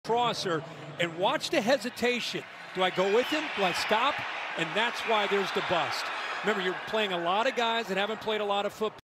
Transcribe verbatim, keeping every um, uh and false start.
crosser, and watch the hesitation. Do I go with him? Do I stop? And that's why there's the bust. Remember, you're playing a lot of guys that haven't played a lot of football.